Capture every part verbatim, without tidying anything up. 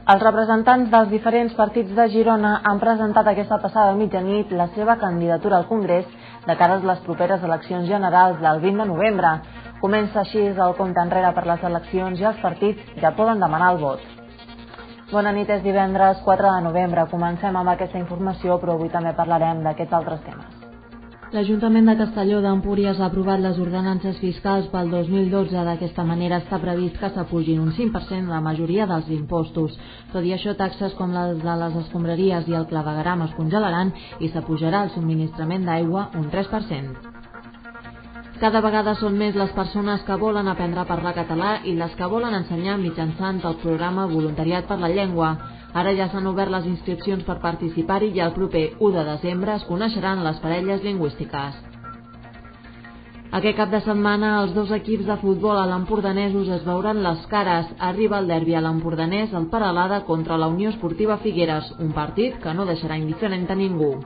Els representants dels diferents partits de Girona han presentat aquesta passada mitjanit la seva candidatura al Congrés de cara a les properes eleccions generals del vint de novembre. Comença així el compte enrere per les eleccions i els partits ja poden demanar el vot. Bona nit, és divendres quatre de novembre. Comencem amb aquesta informació, però avui també parlarem d'aquests altres temes. L'Ajuntament de Castelló d'Empúries ha aprovat les ordenances fiscals pel dos mil dotze. D'aquesta manera està previst que s'apugin un cinc per cent la majoria dels impostos. Tot i això, taxes com les de les escombraries i el clavegueram es congelaran i s'apujarà el subministrament d'aigua un tres per cent. Cada vegada són més les persones que volen aprendre a parlar català i les que volen ensenyar mitjançant el programa Voluntariat per la Llengua. Ara ja s'han obert les inscripcions per participar-hi i el proper u de desembre es coneixeran les parelles lingüístiques. Aquest cap de setmana els dos equips de futbol a l'empordanesos es veuran les cares. Arriba el derbi a l'empordanès al Peralada contra la Unió Esportiva Figueres, un partit que no deixarà indiferent a ningú.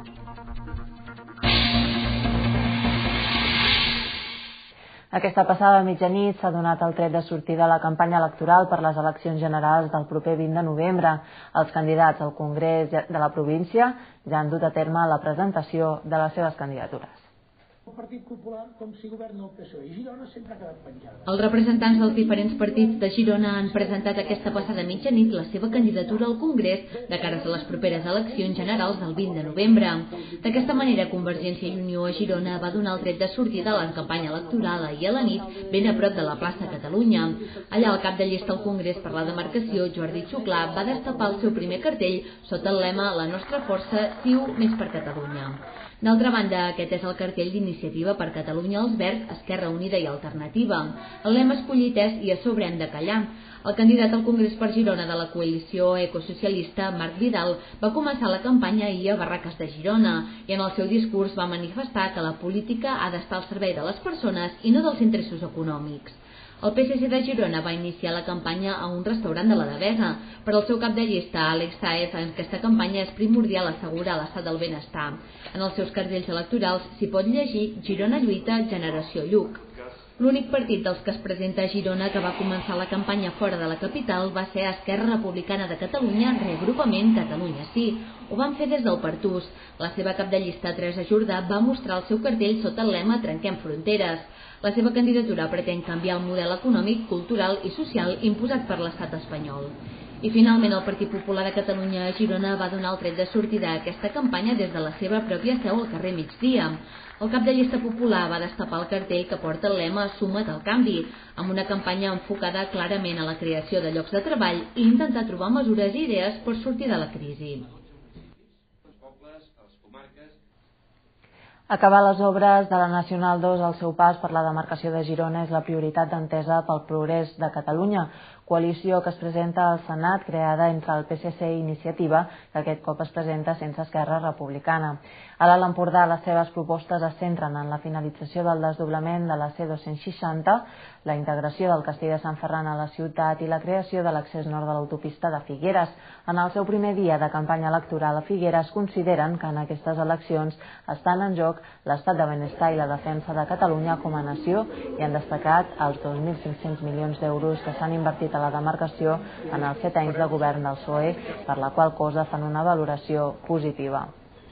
Aquesta passada mitjanit s'ha donat el tret de sortida a la campanya electoral per les eleccions generals del proper vint de novembre. Els candidats al Congrés de la província ja han dut a terme la presentació de les seves candidatures. El Partit Popular, com si governa el P S O E, i Girona sempre ha quedat penjada. Els representants dels diferents partits de Girona han presentat aquesta passada mitjanit la seva candidatura al Congrés de cara a les properes eleccions generals del vint de novembre. D'aquesta manera, Convergència i Unió a Girona va donar el tret de sortida a la campanya electoral ahir a la nit, ben a prop de la plaça Catalunya. Allà el cap de llista al Congrés per la demarcació, Jordi Xuclà, va destapar el seu primer cartell sota el lema «La nostra força, ciu més per Catalunya». D'altra banda, aquest és el cartell d'Iniciativa per Catalunya als Verds, Esquerra Unida i Alternativa. El lema escollit és «I a sobre hem de callar». El candidat al Congrés per Girona de la coalició ecosocialista, Marc Vidal, va començar la campanya ahir a Barraques de Girona i en el seu discurs va manifestar que la política ha d'estar al servei de les persones i no dels interessos econòmics. El P S C de Girona va iniciar la campanya a un restaurant de la Devesa. Per al seu cap de llista, Àlex Sáez, en aquesta campanya és primordial assegurar l'estat del benestar. En els seus cartells electorals s'hi pot llegir Girona lluita, generació Lluc. L'únic partit dels que es presenta a Girona que va començar la campanya fora de la capital va ser Esquerra Republicana de Catalunya, Reagrupament Catalunya Sí. Ho van fer des del Partús. La seva cap de llista, Teresa Jordà, va mostrar el seu cartell sota el lema Trenquem fronteres. La seva candidatura pretén canviar el model econòmic, cultural i social imposat per l'estat espanyol. I finalment el Partit Popular de Catalunya a Girona va donar el tret de sortida a aquesta campanya des de la seva pròpia seu al carrer Migdia. El cap de llista popular va destapar el cartell que porta el lema Suma't al canvi, amb una campanya enfocada clarament a la creació de llocs de treball i intentar trobar mesures i idees per sortir de la crisi. Acabar les obres de la Nacional dos al seu pas per la demarcació de Girona és la prioritat d'Entesa pel Progrés de Catalunya, coalició que es presenta al Senat creada entre el P S C i Iniciativa, que aquest cop es presenta sense Esquerra Republicana. A l'Alt Empordà les seves propostes es centren en la finalització del desdoblament de la C dos-cents seixanta, la integració del Castell de Sant Ferran a la ciutat i la creació de l'accés nord de l'autopista de Figueres. En el seu primer dia de campanya electoral a Figueres consideren que en aquestes eleccions estan en joc l'estat de benestar i la defensa de Catalunya com a nació i han destacat els dos mil cinc-cents milions d'euros que s'han invertit a la demarcació en els set anys de govern del P S O E, per la qual cosa fan una valoració positiva.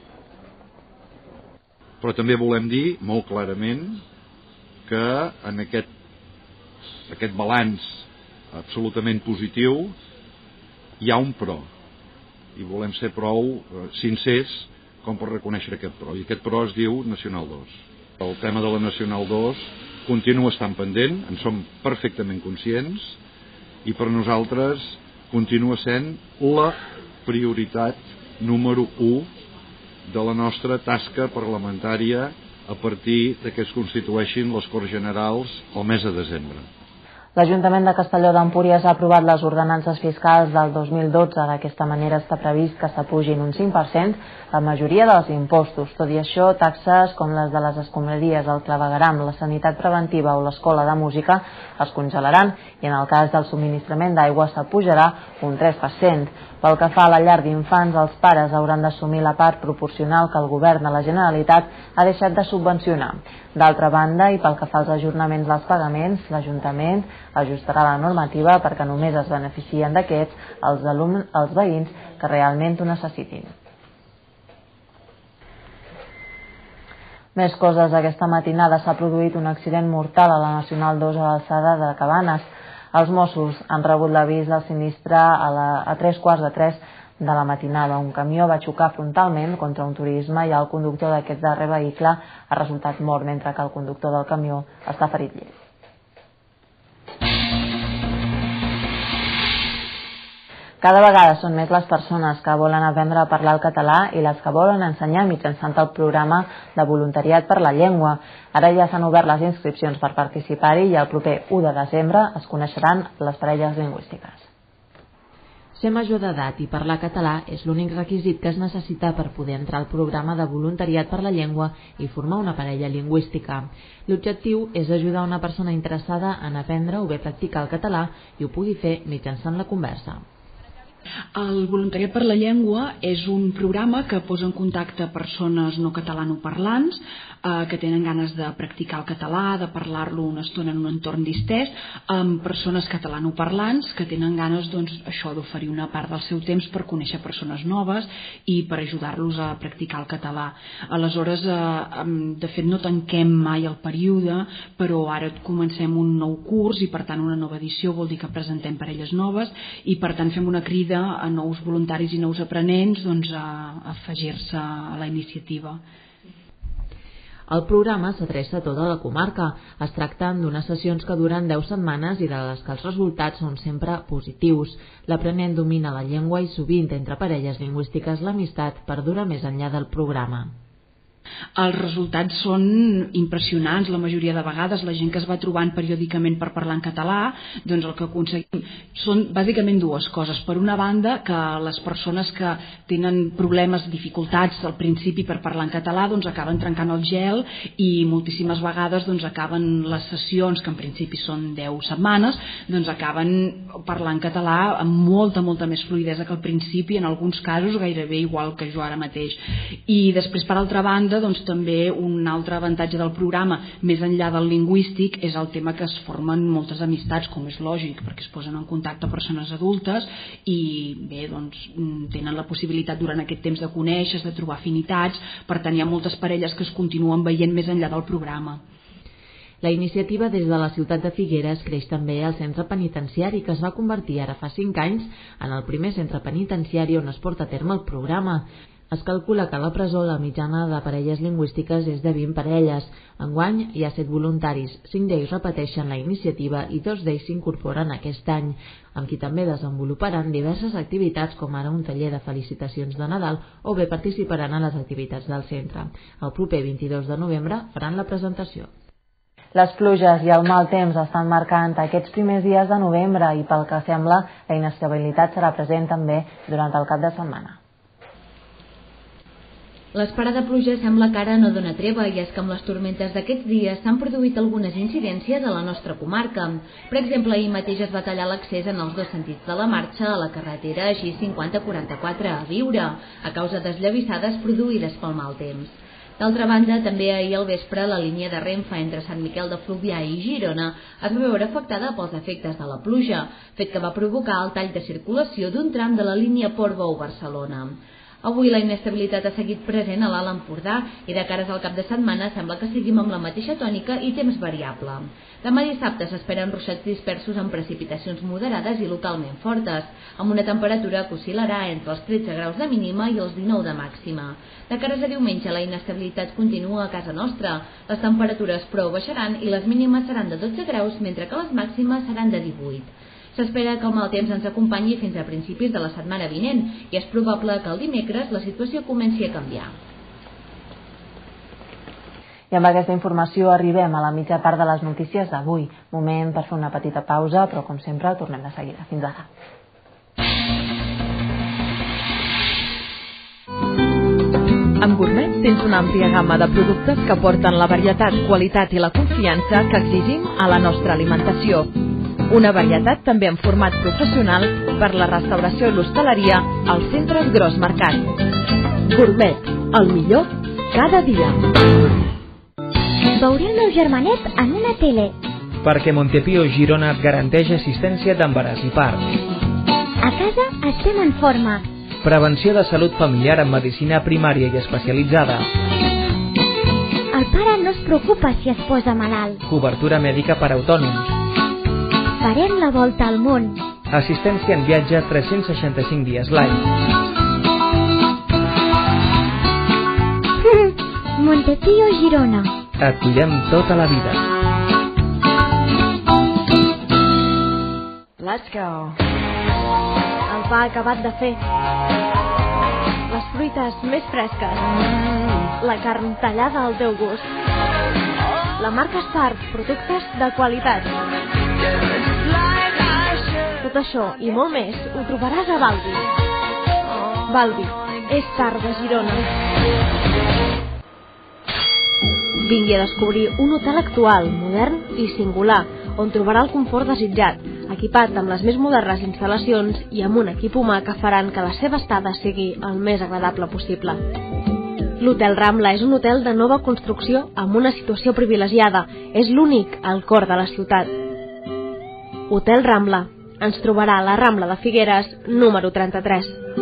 Però també volem dir molt clarament que en aquest, aquest balanç absolutament positiu hi ha un però i volem ser prou sincers com per reconèixer aquest pro, i aquest pro es diu Nacional dos. El tema de la Nacional dos continua estant pendent, en som perfectament conscients, i per nosaltres continua sent la prioritat número u de la nostra tasca parlamentària a partir que es constitueixin les Corts Generals el mes de desembre. L'Ajuntament de Castelló d'Empúries ha aprovat les ordenances fiscals del dos mil dotze. D'aquesta manera està previst que s'apugin un cinc per cent la majoria dels impostos. Tot i això, taxes com les de les escombraries, el clavegueram, la sanitat preventiva o l'escola de música es congelaran i en el cas del subministrament d'aigua s'apujarà un tres per cent. Pel que fa a la llar d'infants, els pares hauran d'assumir la part proporcional que el govern de la Generalitat ha deixat de subvencionar. D'altra banda, i pel que fa als ajornaments dels pagaments, l'Ajuntament ajustarà la normativa perquè només es beneficien d'aquests els, alumnes, els veïns que realment ho necessitin. Més coses. Aquesta matinada s'ha produït un accident mortal a la Nacional dos a l'alçada de Cabanes. Els Mossos han rebut l'avís del sinistre a, la, a tres quarts de tres de la matinada. Un camió va xocar frontalment contra un turisme i el conductor d'aquest darrer vehicle ha resultat mort, mentre que el conductor del camió està ferit lleu. Cada vegada són més les persones que volen aprendre a parlar el català i les que volen ensenyar mitjançant el programa de voluntariat per la llengua. Ara ja s'han obert les inscripcions per participar-hi i el proper u de desembre es coneixeran les parelles lingüístiques. Ser major d'edat i parlar català és l'únic requisit que es necessita per poder entrar al programa de voluntariat per la llengua i formar una parella lingüística. L'objectiu és ajudar una persona interessada en aprendre o bé practicar el català i ho pugui fer mitjançant la conversa. El Voluntariat per la Llengua és un programa que posa en contacte persones no catalanoparlants eh, que tenen ganes de practicar el català, de parlar-lo una estona en un entorn distès, amb persones catalanoparlants que tenen ganes doncs, això d'oferir una part del seu temps per conèixer persones noves i per ajudar-los a practicar el català. Aleshores, eh, de fet no tanquem mai el període, però ara comencem un nou curs i per tant una nova edició vol dir que presentem parelles noves i per tant fem una crida a nous voluntaris i nous aprenents doncs, a afegir-se a la iniciativa. El programa s'adreça a tota la comarca. Es tracta d'unes sessions que duren deu setmanes i de les que els resultats són sempre positius. L'aprenent domina la llengua i sovint entre parelles lingüístiques l'amistat perdura més enllà del programa. Els resultats són impressionants. La majoria de vegades la gent que es va trobant periòdicament per parlar en català, doncs el que aconseguim són bàsicament dues coses. Per una banda, que les persones que tenen problemes, dificultats al principi per parlar en català, doncs acaben trencant el gel i moltíssimes vegades doncs acaben les sessions, que en principi són deu setmanes, doncs acaben parlant català amb molta, molta més fluïdesa que al principi, en alguns casos gairebé igual que jo ara mateix. I després, per altra banda, doncs també un altre avantatge del programa, més enllà del lingüístic, és el tema que es formen moltes amistats, com és lògic, perquè es posen en contacte persones adultes i bé, doncs tenen la possibilitat durant aquest temps de conèixer, de trobar afinitats. Per tant, hi ha moltes parelles que es continuen veient més enllà del programa. La iniciativa des de la ciutat de Figueres creix també al centre penitenciari, que es va convertir ara fa cinc anys en el primer centre penitenciari on es porta a terme el programa. Es calcula que a la presó la mitjana de parelles lingüístiques és de vint parelles. Enguany hi ha set voluntaris, cinc d'ells repeteixen la iniciativa i dos d'ells s'incorporen aquest any, amb qui també desenvoluparan diverses activitats com ara un taller de felicitacions de Nadal o bé participaran en les activitats del centre. El proper vint-i-dos de novembre faran la presentació. Les pluges i el mal temps estan marcant aquests primers dies de novembre i pel que sembla la inestabilitat serà present també durant el cap de setmana. L'esperada pluja sembla que ara no dona treva i és que amb les tormentes d'aquests dies s'han produït algunes incidències a la nostra comarca. Per exemple, ahir mateix es va tallar l'accés en els dos sentits de la marxa a la carretera G cinquanta quaranta-quatre a Biure, a causa d'esllavissades produïdes pel mal temps. D'altra banda, també ahir al vespre la línia de Renfe entre Sant Miquel de Fluvià i Girona es va veure afectada pels efectes de la pluja, fet que va provocar el tall de circulació d'un tram de la línia Portbou-Barcelona. Avui la inestabilitat ha seguit present a l'Alt Empordà i de cares al cap de setmana sembla que seguim amb la mateixa tònica i temps variable. Demà dissabte s'esperen ruixats dispersos amb precipitacions moderades i localment fortes, amb una temperatura que oscil·larà entre els tretze graus de mínima i els dinou de màxima. De cares a diumenge la inestabilitat continua a casa nostra. Les temperatures però baixaran i les mínimes seran de dotze graus mentre que les màximes seran de divuit. S'espera que el mal temps ens acompanyi fins a principis de la setmana vinent i és probable que el dimecres la situació comenci a canviar. I amb aquesta informació arribem a la mitja part de les notícies d'avui. Moment per fer una petita pausa, però com sempre tornem de seguida. Fins ara. Amb Gourmet tens una àmplia gamma de productes que porten la varietat, qualitat i la confiança que exigim a la nostra alimentació. Una varietat també en format professional per la restauració i l'hostaleria als centres Gros Mercat. Gourmet, el millor cada dia. Veuré el meu germanet en una tele. Perquè Montepío Girona et garanteix assistència d'embaràs i part. A casa estem en forma. Prevenció de salut familiar amb medicina primària i especialitzada. El pare no es preocupa si es posa malalt. Cobertura mèdica per autònoms. Farem la volta al món. Assistència en viatge tres-cents seixanta-cinc dies l'any. Montepío Girona. Et cuidem tota la vida. Let's go. El pa acabat de fer. Les fruites més fresques. La carn tallada al teu gust. La marca Star, productes de qualitat. Tot això i molt més ho trobaràs a Balbi. Balbi, és Star de Girona. Vingui a descobrir un hotel actual, modern i singular, on trobarà el confort desitjat, equipat amb les més modernes instal·lacions i amb un equip humà que faran que la seva estada sigui el més agradable possible. L'Hotel Rambla és un hotel de nova construcció amb una situació privilegiada. És l'únic al cor de la ciutat. Hotel Rambla. Ens trobarà a la Rambla de Figueres, número trenta-tres.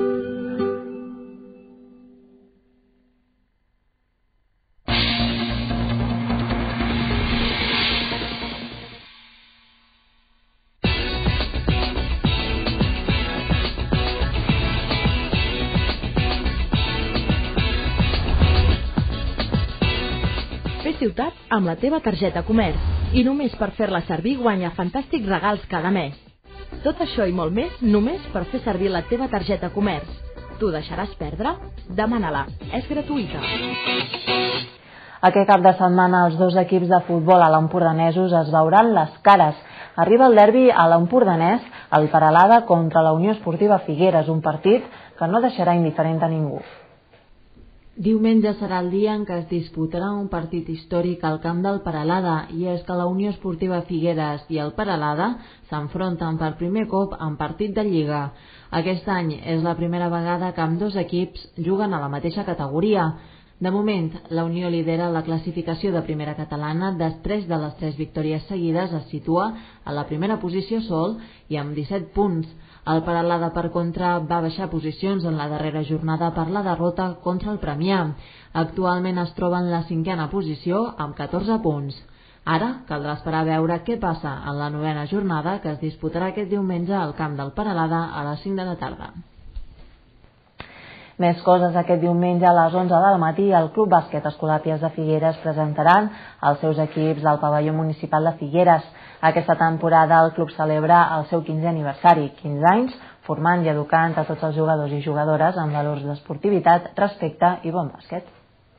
Ciutat amb la teva targeta Comerç i només per fer-la servir guanya fantàstics regals cada mes. Tot això i molt més només per fer servir la teva targeta Comerç. T'ho deixaràs perdre? Demana-la, és gratuïta. Aquest cap de setmana els dos equips de futbol a l'empordanesos es veuran les cares. Arriba el derbi a l'empordanès, el Peralada contra la Unió Esportiva Figueres, un partit que no deixarà indiferent a ningú. Diumenge serà el dia en què es disputarà un partit històric al camp del Peralada, i és que la Unió Esportiva Figueres i el Peralada s'enfronten per primer cop en partit de Lliga. Aquest any és la primera vegada que ambdós equips juguen a la mateixa categoria. De moment, la Unió lidera la classificació de primera catalana, després de les tres victòries seguides es situa a la primera posició sol i amb disset punts. El Peralada, per contra, va baixar posicions en la darrera jornada per la derrota contra el Premià. Actualment es troba en la cinquena posició amb catorze punts. Ara caldrà esperar a veure què passa en la novena jornada, que es disputarà aquest diumenge al camp del Peralada a les cinc de la tarda. Més coses. Aquest diumenge a les onze del matí el Club Bàsquet Escolàpies de Figueres presentaran els seus equips al pavelló municipal de Figueres. Aquesta temporada el club celebra el seu quinzè aniversari, quinze anys, formant i educant a tots els jugadors i jugadores amb valors d'esportivitat, respecte i bon bàsquet.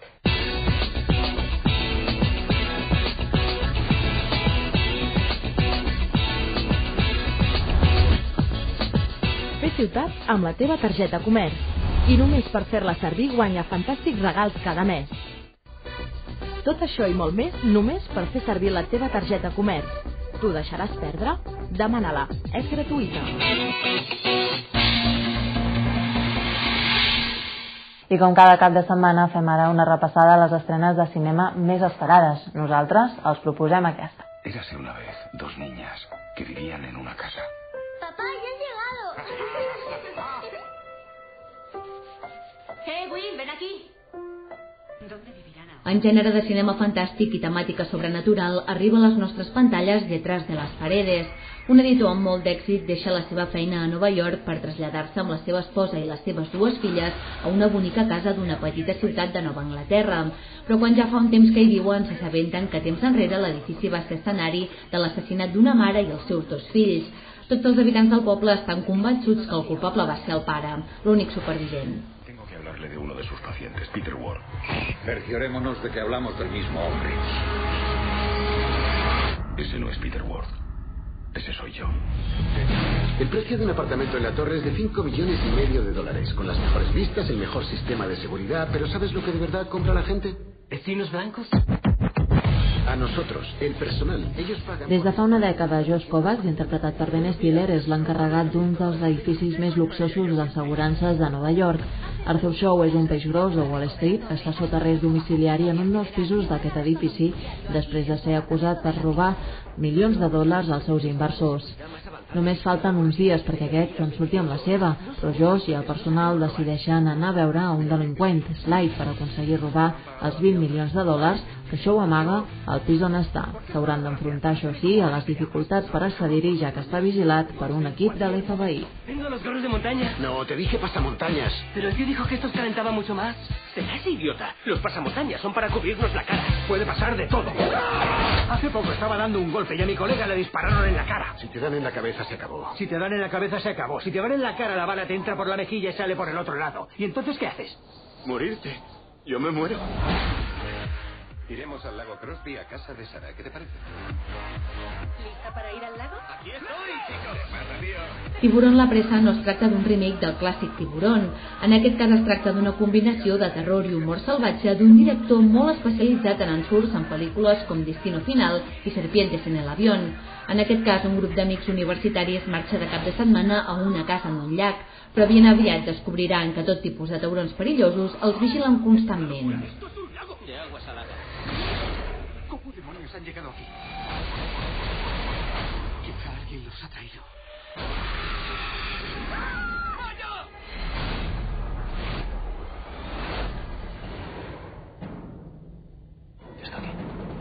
Fer ciutat amb la teva targeta Comerç. I només per fer-la servir guanya fantàstics regals cada mes. Tot això i molt més només per fer servir la teva targeta Comerç. T'ho deixaràs perdre? Demana-la, és gratuïta. I com cada cap de setmana fem ara una repassada a les estrenes de cinema més esperades. Nosaltres els proposem aquesta. Érase una vez dos niñas que vivían en una casa. Papá, ya han llegado. Hey, Will, ven aquí. ¿Dónde vivirán ahora? En gènere de cinema fantàstic i temàtica sobrenatural arriba a les nostres pantalles Detrás de las paredes. Un editor amb molt d'èxit deixa la seva feina a Nova York per traslladar-se amb la seva esposa i les seves dues filles a una bonica casa d'una petita ciutat de Nova Anglaterra. Però quan ja fa un temps que hi viuen s'assabenten que temps enrere l'edifici va ser escenari de l'assassinat d'una mare i els seus dos fills. Tots els habitants del poble estan convençuts que el culpable va ser el pare, l'únic supervivent. Hablarle de uno de sus pacientes, Peter Ward. Cerciorémonos de que hablamos del mismo hombre. Ese no es Peter Ward. Ese soy yo. El precio de un apartamento en la torre es de cinco millones y medio de dólares, con las mejores vistas, el mejor sistema de seguridad. Pero ¿sabes lo que de verdad compra la gente? ¿Vecinos blancos? A nosotros, el personal. Ellos pagan... Des de fa una dècada, Josh Kovacs, interpretat per Ben Stiller, és l'encarregat d'un dels edificis més luxosos d'assegurances de Nova York. Arthur Shaw és un peix gros de Wall Street, està sota arrest domiciliari en un dels pisos d'aquest edifici després de ser acusat per robar milions de dòlars als seus inversors. Només falten uns dies perquè aquest en surti amb la seva, però Josh i el personal decideixen anar a veure a un delinqüent, Slide, per aconseguir robar els vint milions de dòlars que Shaw amaga al pis on està. S'hauran d'enfrontar, això sí, a les dificultats per accedir-hi, ja que està vigilat per un equip de l'F B I. Vengo a los gorros de montaña. No, te dije pasamontañas. Pero el tío dijo que estos calentaban mucho más. ¿Serás idiota? Los pasamontañas son para cubrirnos la cara. Puede pasar de todo. Hace poco estaba dando un golpe y a mi colega le dispararon en la cara. Si te dan en la cabeza, se acabó. Si te dan en la cabeza, se acabó. Si te dan en la cara, la bala te entra por la mejilla y sale por el otro lado. ¿Y entonces qué haces? Morirte. Yo me muero. Iremos al lago Crosby a casa de Sara. ¿Qué te parece? ¿Lista para ir al lago? Aquí estoy, chicos. Pasa, tío. Tiburón la presa no es tracta d'un remake del clàssic Tiburón. En aquest cas es tracta d'una combinació de terror i humor salvatge d'un director molt especialitzat en ensurts en pel·lícules com Destino Final i Serpientes en el avión. En aquest cas, un grup d'amics universitaris marxa de cap de setmana a una casa en un llac, però ben aviat descobriran que tot tipus de taurons perillosos els vigilen constantment. Esto es un lago de agua salada. ¿Cómo demonios han llegado aquí? Quizá alguien los ha traído. Está aquí.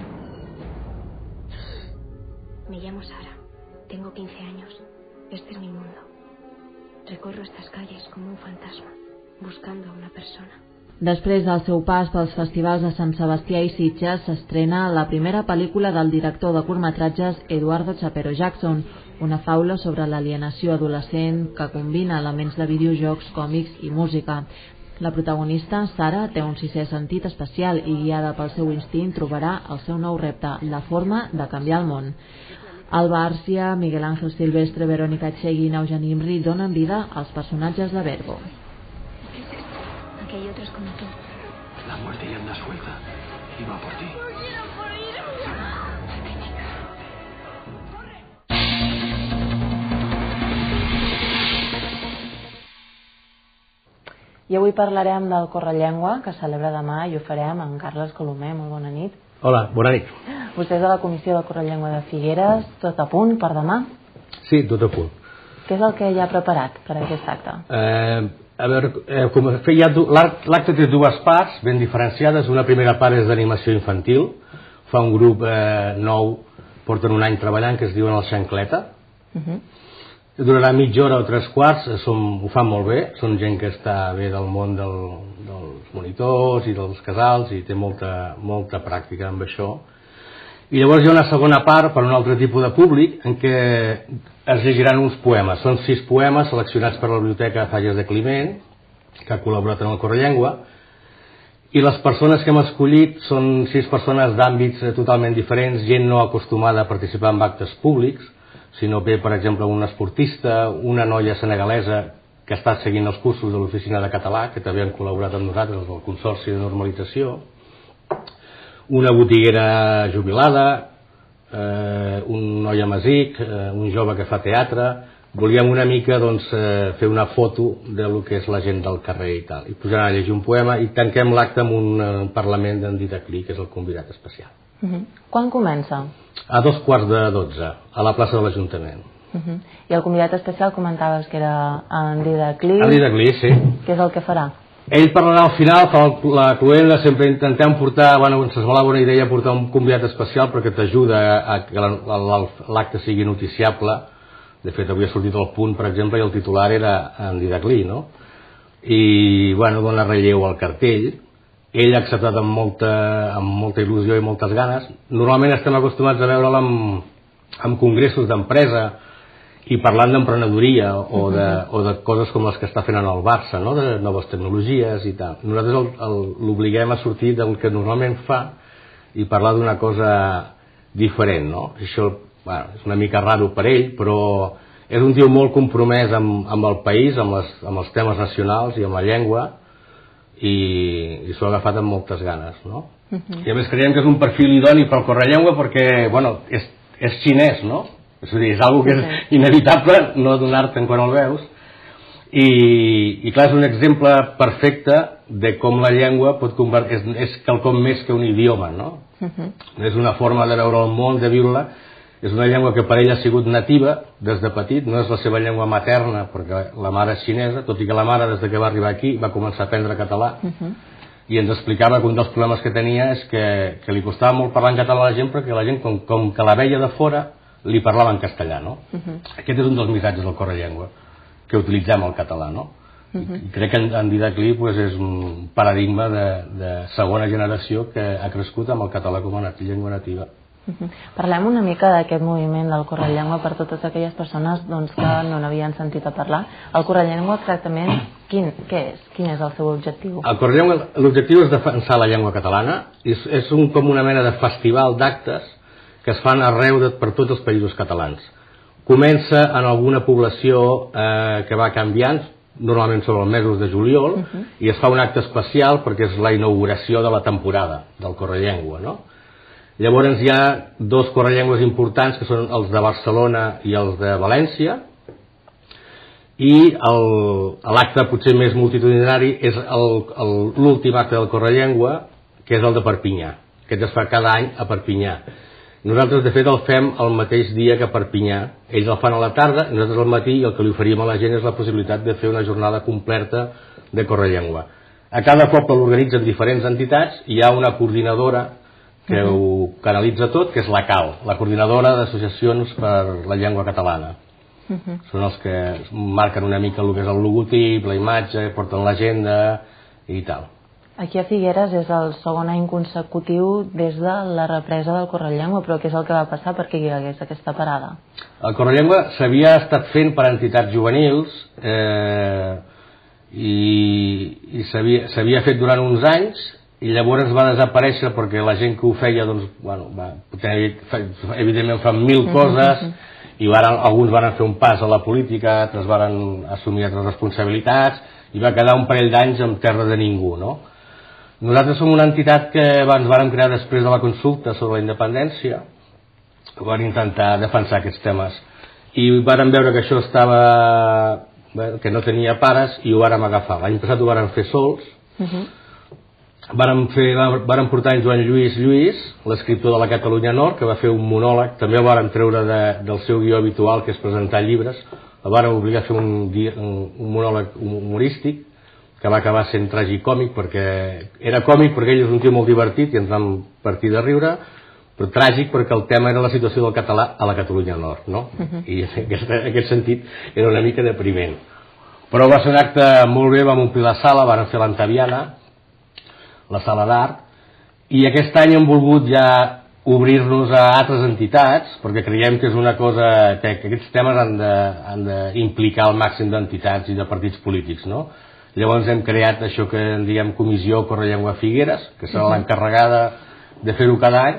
Me llamo Sara. Tengo quince años. Este es mi mundo. Recorro estas calles como un fantasma, buscando a una persona. Després del seu pas pels festivals de Sant Sebastià i Sitges, s'estrena la primera pel·lícula del director de curtmetratges Eduardo Chapero Jackson, una faula sobre l'alienació adolescent que combina elements de videojocs, còmics i música. La protagonista, Sara, té un sisè sentit especial i, guiada pel seu instint, trobarà el seu nou repte, la forma de canviar el món. Alba Arcia, Miguel Ángel Silvestre, Verónica Echegui i Eugeni Imri donen vida als personatges de Verbo. Aquí hay otros como tú. La muerte ya anda suelta. Y va por ti. I avui parlarem del Correllengua, que celebra demà, i ho farem amb Carles Colomer. Molt bona nit. Hola, bona nit. Vostè és de la Comissió del Correllengua de Figueres. Tot a punt per demà? Sí, tot a punt. Què és el que hi ha preparat per aquest acte? Eh, a veure, eh, com feia, l'acte té dues parts ben diferenciades. Una primera part és d'animació infantil. Fa un grup eh, nou, porten un any treballant, que es diuen el Xancleta. Uh -huh. Durarà mitja hora o tres quarts, som, ho fan molt bé, són gent que està bé del món del, dels monitors i dels casals i té molta, molta pràctica amb això. I llavors hi ha una segona part per un altre tipus de públic en què es llegiran uns poemes. Són sis poemes seleccionats per la Biblioteca Falles de Climent, que ha col·laborat en el Correllengua, i les persones que hem escollit són sis persones d'àmbits totalment diferents, gent no acostumada a participar en actes públics, sinó ve, per exemple, un esportista, una noia senegalesa que està seguint els cursos de l'Oficina de Català, que també han col·laborat amb nosaltres, el Consorci de Normalització, una botiguera jubilada, eh, un noi amasic, eh, un jove que fa teatre. Volíem una mica doncs, eh, fer una foto del que és la gent del carrer i tal. I pujaran a llegir un poema i tanquem l'acte amb un eh, Parlament d'en Didaclí, que és el convidat especial. Uh -huh. Quan comença? A dos quarts de dotze, a la plaça de l'Ajuntament. Uh -huh. I el convidat especial comentaves que era en Didaclí. En Didaclí, sí. Què és el que farà? Ell parlarà al final, fa la cloenda, sempre intentem portar, bueno, ens semblava una idea portar un convidat especial perquè t'ajuda a que l'acte sigui noticiable. De fet, avui ha sortit el Punt, per exemple, i el titular era en Didaclí, no? I, bueno, dona relleu al cartell. Ell ha acceptat amb molta, amb molta il·lusió i moltes ganes. Normalment estem acostumats a veure'l amb, amb congressos d'empresa i parlant d'emprenedoria o, de, o de coses com les que està fent en el Barça, no? De noves tecnologies i tal. Nosaltres l'obliguem a sortir del que normalment fa i parlar d'una cosa diferent, no? Això, bueno, és una mica raro per ell, però és un tio molt compromès amb, amb el país, amb, les, amb els temes nacionals i amb la llengua, i, i s'ho ha agafat amb moltes ganes, no? Uh-huh. I a més creiem que és un perfil idoni pel correllengua perquè, bueno, és, és xinès, no? És a dir, és algo que és uh-huh. inevitable no adonar-te'n quan el veus, i, i clar, és un exemple perfecte de com la llengua pot convertir, és, és quelcom més que un idioma, no? Uh-huh. És una forma de veure el món, de viure-la. És una llengua que per ell ha sigut nativa des de petit, no és la seva llengua materna perquè la mare és xinesa, tot i que la mare des que va arribar aquí va començar a aprendre català. Uh-huh. I ens explicava que un dels problemes que tenia és que, que li costava molt parlar en català a la gent perquè la gent, com, com que la veia de fora, li parlava en castellà, no? Uh-huh. Aquest és un dels missatges del Correllengua, que utilitzem el català, no? Uh-huh. I crec que en, en Didac Lee pues, és un paradigma de, de segona generació que ha crescut amb el català com a nat llengua nativa. Uh-huh. Parlem una mica d'aquest moviment del Correllengua per totes aquelles persones doncs, que no n'havien sentit a parlar. El Correllengua exactament quin, què és? Quin és el seu objectiu? El Correllengua, l'objectiu és defensar la llengua catalana. És, és un, com una mena de festival d'actes que es fan arreu de, per tots els països catalans. Comença en alguna població eh, que va canviant, normalment sobre els mesos de juliol, uh-huh. i es fa un acte especial perquè és la inauguració de la temporada del Correllengua, no? Llavors hi ha dos correllengues importants que són els de Barcelona i els de València, i l'acte potser més multitudinari és l'últim acte del Correllengua, que és el de Perpinyà. Aquest es fa cada any a Perpinyà. Nosaltres de fet el fem el mateix dia que a Perpinyà. Ells el fan a la tarda, nosaltres al matí, i el que li oferim a la gent és la possibilitat de fer una jornada completa de Correllengua. A cada poble l'organitzen diferents entitats, i hi ha una coordinadora que uh-huh. ho canalitza tot, que és la C A L, la Coordinadora d'Associacions per la Llengua Catalana. Uh-huh. Són els que marquen una mica el que és el logotip, la imatge, porten l'agenda i tal. Aquí a Figueres és el segon any consecutiu des de la represa del Correllengua, però què és el que va passar perquè hi hagués aquesta parada? El Correllengua s'havia estat fent per entitats juvenils eh, i, i s'havia fet durant uns anys, i llavors va desaparèixer perquè la gent que ho feia doncs, bueno, va, evidentment fan mil coses, uh-huh. i varen, alguns van fer un pas a la política, altres van assumir altres responsabilitats, i va quedar un parell d'anys en terra de ningú, no? Nosaltres som una entitat que ens vàrem crear després de la consulta sobre la independència, vam intentar defensar aquests temes, i vàrem veure que això estava, bueno, que no tenia pares, i ho vàrem agafar. L'any passat ho vàrem fer sols, uh-huh. Vàrem, fer, vàrem portar en Joan Lluís Lluís, l'escriptor de la Catalunya Nord, que va fer un monòleg, també el vàrem treure de, del seu guió habitual, que és presentar llibres, el vàrem obligar a fer un, un, un monòleg humorístic, que va acabar sent tragicòmic, perquè era còmic perquè ell és un tio molt divertit i ens vam partir de riure, però tràgic perquè el tema era la situació del català a la Catalunya Nord, no? Uh-huh. I en aquest, en aquest sentit era una mica depriment. Però va ser un acte molt bé, vam omplir la sala, vam fer l'Antaviana, la sala d'art, i aquest any hem volgut ja obrir-nos a altres entitats, perquè creiem que és una cosa que, que aquests temes han de, han d'implicar el màxim d'entitats i de partits polítics, no? Llavors hem creat això que en diem Comissió Correllengua Figueres, que serà l'encarregada de fer-ho cada any,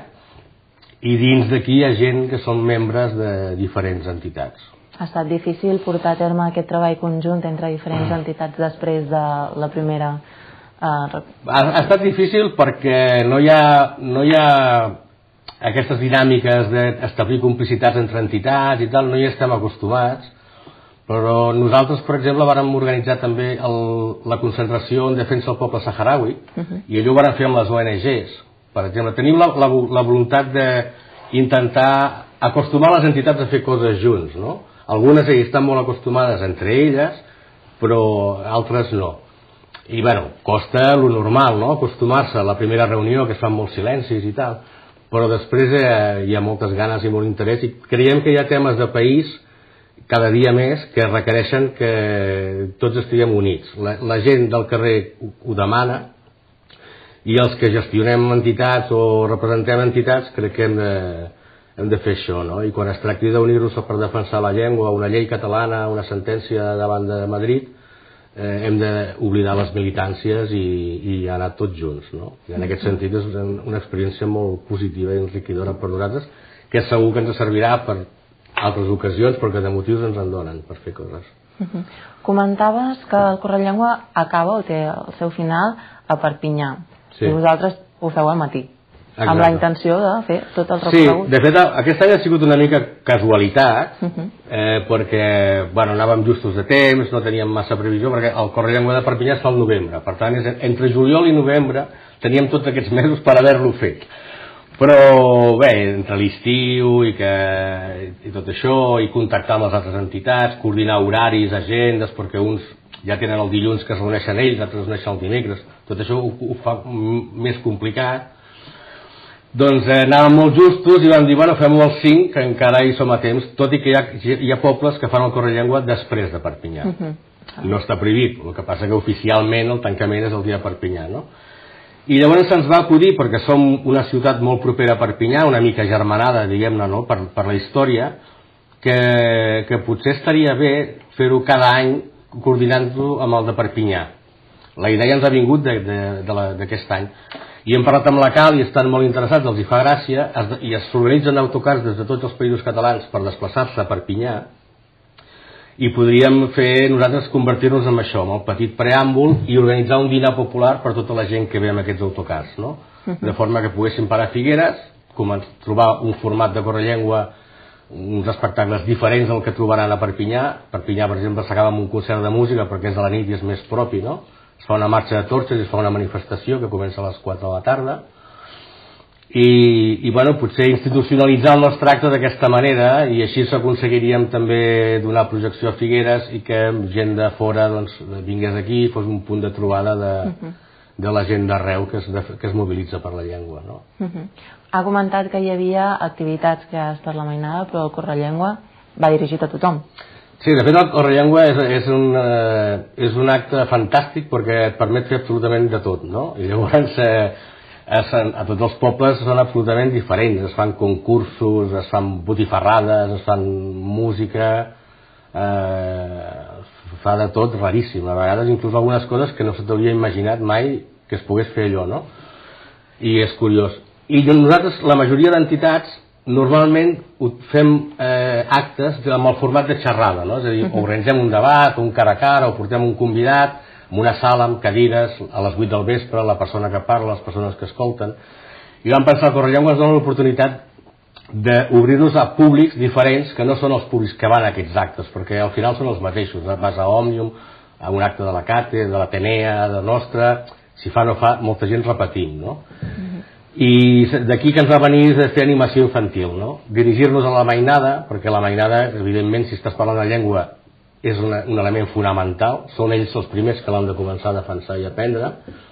i dins d'aquí hi ha gent que són membres de diferents entitats. Ha estat difícil portar a terme aquest treball conjunt entre diferents mm. entitats després de la primera... Uh... Ha, ha estat difícil perquè no hi ha, no hi ha aquestes dinàmiques d'establir complicitats entre entitats i tal, no hi estem acostumats, però nosaltres, per exemple, vàrem organitzar també el, la concentració en defensa del poble saharaui, uh-huh. i allò ho vàrem fer amb les O N Ges. Per exemple, tenim la, la, la voluntat d'intentar acostumar les entitats a fer coses junts, no? Algunes estan molt acostumades entre elles, però altres no. I, bueno, costa lo normal, no?, acostumar-se a la primera reunió, que es fan molts silencis i tal, però després eh, hi ha moltes ganes i molt interès, i creiem que hi ha temes de país cada dia més que requereixen que tots estiguem units. La, la gent del carrer ho, ho demana, i els que gestionem entitats o representem entitats crec que hem de, hem de fer això, no? I quan es tracti d'unir-nos per defensar la llengua, una llei catalana, una sentència davant de Madrid, eh, hem d'oblidar les militàncies i, i anar tots junts, no? I en aquest sentit és una experiència molt positiva i enriquidora per nosaltres, que segur que ens servirà per altres ocasions, perquè de motius ens en donen per fer coses. Uh-huh. Comentaves que el Correllengua acaba o té el seu final a Perpinyà. Sí. I vosaltres ho feu al matí. Exacte. Amb la intenció de fer tot el recorregut. Sí, de fet, aquest any ha sigut una mica casualitat, uh-huh. eh, perquè bueno, anàvem justos de temps, no teníem massa previsió, perquè el Correllengua de Perpinyà es fa al novembre. Per tant, és, entre juliol i novembre teníem tots aquests mesos per haver-lo fet. Però bé, entre l'estiu i, que, i tot això, i contactar amb les altres entitats, coordinar horaris, agendes, perquè uns ja tenen el dilluns que es reuneixen ells, altres es reuneixen el dimecres, tot això ho, ho fa més complicat. Doncs eh, anàvem molt justos i vam dir, bueno, fem-ho al cinc, que encara hi som a temps, tot i que hi ha, hi ha pobles que fan el Correllengua després de Perpinyà. Uh-huh. No està prohibit, el que passa que oficialment el tancament és el dia de Perpinyà, no? I llavors se'ns va acudir, perquè som una ciutat molt propera a Perpinyà, una mica germanada, diguem-ne, no? per, per la història, que, que potser estaria bé fer-ho cada any coordinant-ho amb el de Perpinyà. La idea ens ha vingut d'aquest any. I hem parlat amb la Cal i estan molt interessats, els hi fa gràcia, es, i es organitzen autocars des de tots els països catalans per desplaçar-se a Perpinyà, i podríem fer, nosaltres convertir-nos en això, en el petit preàmbul, i organitzar un dinar popular per tota la gent que ve amb aquests autocars, no? Uh-huh. De forma que poguéssim parar a Figueres, trobar un format de Correllengua, uns espectacles diferents del que trobaran a Perpinyà. Perpinyà, per exemple, s'acaba amb un concert de música perquè és de la nit i és més propi, no? Es fa una marxa de torxes i es fa una manifestació que comença a les quatre de la tarda. I, i bueno, potser institucionalitzar el nostre acte d'aquesta manera, i així s'aconseguiríem també donar projecció a Figueres i que gent de fora doncs, vingués aquí i fos un punt de trobada de, uh-huh. de la gent d'arreu que, es, que es mobilitza per la llengua, no? Uh-huh. Ha comentat que hi havia activitats creades per la mainada, però el Correllengua va dirigit a tothom. Sí, de fet el Correllengua és, és, un, eh, és un acte fantàstic perquè et permet fer absolutament de tot, no? I llavors eh, es, a tots els pobles són absolutament diferents, es fan concursos, es fan botifarrades, es fan música, eh, fa de tot raríssim, a vegades inclús algunes coses que no se t'hauria imaginat mai que es pogués fer allò, no? I és curiós. I nosaltres, la majoria d'entitats, normalment fem eh, actes amb el format de xerrada, no? És a dir, uh-huh. organitzem un debat, un cara a cara, o portem un convidat, en una sala amb cadires, a les vuit del vespre, la persona que parla, les persones que escolten. I vam pensar que Correllengua ens dona l'oportunitat d'obrir-nos a públics diferents que no són els públics que van a aquests actes, perquè al final són els mateixos. Vas a Òmnium, a un acte de la Cate, de l'Atenea, de Nostra, si fa no fa, molta gent repetint, no? Uh-huh. I d'aquí que ens va venir de fer animació infantil, no? Dirigir-nos a la mainada, perquè la mainada, evidentment, si estàs parlant de llengua, és una, un element fonamental, són ells els primers que l'han de començar a defensar i aprendre,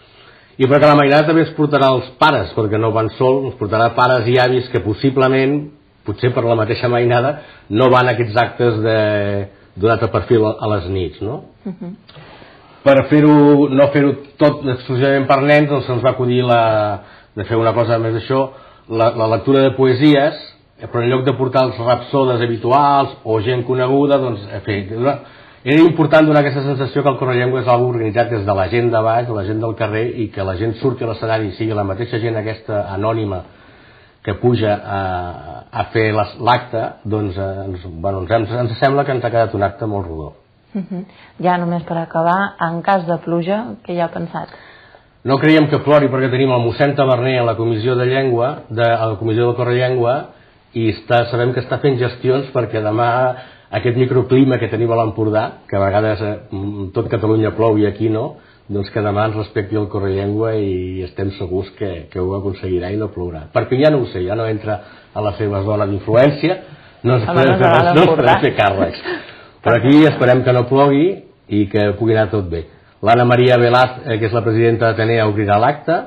i perquè la mainada també es portarà els pares, perquè no van sols, ens portarà pares i avis que possiblement, potser per la mateixa mainada, no van a aquests actes de, d'un altre perfil a les nits, no? Uh-huh. Per fer-ho, no fer-ho tot exclusivament per nens, doncs se'ns va acudir la de fer una cosa més d'això, la, la lectura de poesies, però en lloc de portar els rapsodes habituals o gent coneguda, doncs, en fi, era important donar aquesta sensació que el Correllengua és algo organitzat des de la gent de baix, de la gent del carrer, i que la gent surti a l'escenari i sigui la mateixa gent aquesta anònima que puja a, a fer l'acte, doncs, ens, bueno, ens, ens sembla que ens ha quedat un acte molt rodó. Uh-huh. Ja només per acabar, en cas de pluja, què hi ha pensat? No creiem que plori perquè tenim el mossèn Taverner a la comissió de llengua, de, a la comissió del Correllengua, i està, sabem que està fent gestions perquè demà aquest microclima que tenim a l'Empordà, que a vegades eh, tot Catalunya plou i aquí no, doncs que demà ens respecti el Correllengua i estem segurs que, que ho aconseguirà i no plourà. Perpinyà no ho sé, ja no entra a la seva zona d'influència, no ens podem fer, no podem fer càrrecs. Però aquí esperem que no plogui i que pugui anar tot bé. L'Anna Maria Velaz, eh, que és la presidenta d'Atenea, obrirà l'acte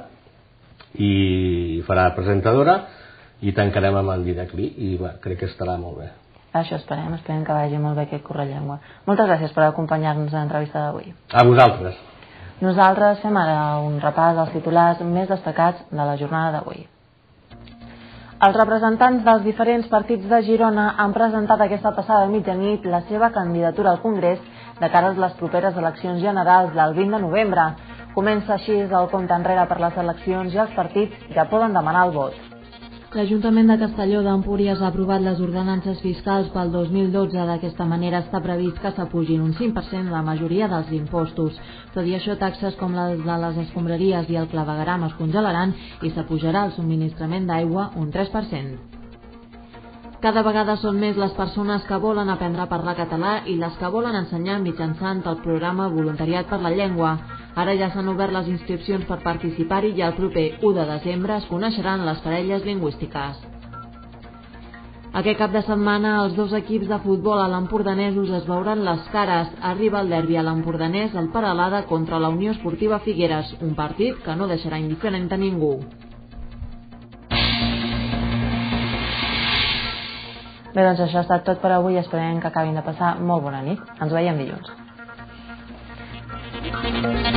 i farà presentadora i tancarem amb en Didac Lee i va, crec que estarà molt bé. Això esperem, esperem que vagi molt bé aquest Correllengua. Moltes gràcies per acompanyar-nos a l'entrevista d'avui. A vosaltres. Nosaltres fem ara un repàs dels titulars més destacats de la jornada d'avui. Els representants dels diferents partits de Girona han presentat aquesta passada mitjanit la seva candidatura al Congrés de cara a les properes eleccions generals del vint de novembre. Comença així el compte enrere per les eleccions i els partits ja poden demanar el vot. L'Ajuntament de Castelló d'Empúries ha aprovat les ordenances fiscals pel dos mil dotze. D'aquesta manera està previst que s'apugin un cinc per cent la majoria dels impostos. Tot i això, taxes com les de les escombraries i el clavegueram es congelaran i s'apujarà el subministrament d'aigua un tres per cent. Cada vegada són més les persones que volen aprendre a parlar català i les que volen ensenyar mitjançant el programa Voluntariat per la Llengua. Ara ja s'han obert les inscripcions per participar-hi i el proper u de desembre es coneixeran les parelles lingüístiques. Aquest cap de setmana els dos equips de futbol a l'empordanesos es veuran les cares. Arriba el derbi a l'empordanès al Peralada contra la Unió Esportiva Figueres, un partit que no deixarà indiferent a ningú. Bé, doncs això ha estat tot per avui. Esperem que acabin de passar molt bona nit. Ens veiem dilluns.